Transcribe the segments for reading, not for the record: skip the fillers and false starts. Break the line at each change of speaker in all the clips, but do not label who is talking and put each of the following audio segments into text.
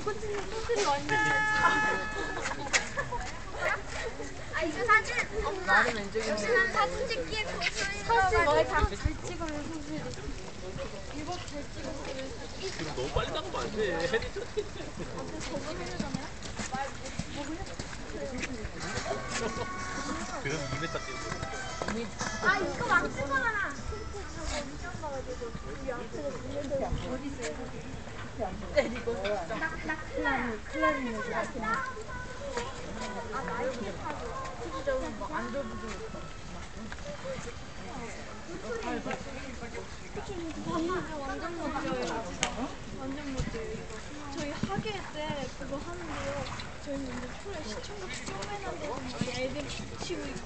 소들이 완전 이거 사진 엄마 역시나 사진 찍기에 사진 잘 찍어요 소들이 이거 잘 찍었어요
지금 너무 빨리 나가면 안 돼.
저거 해주잖아요
그럼 2m 뛰고.
이거 망친 거잖아 저거 엄청 봐가지고 이 앞에서 어디 있어요 때리고 나 클라리넷 나이키 타고 진짜 뭐안 돌부도 완전 멋져요. 완전 멋져요. 저희 학예 때 그거 하는데요. 저희는 이제 풀에 시청자 쪼매난 데서 애들 치고 있고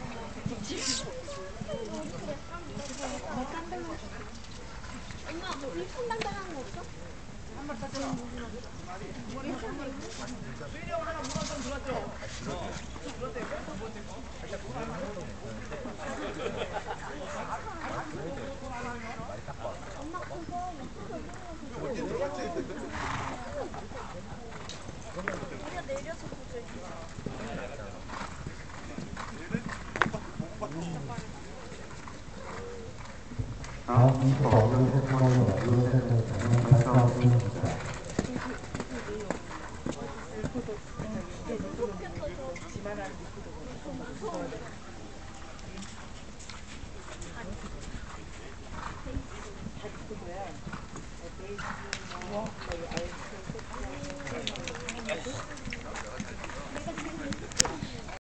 엄마 뭐 일품당당한 거 없어? 한번 더 들어. 우리가 내려서 보자.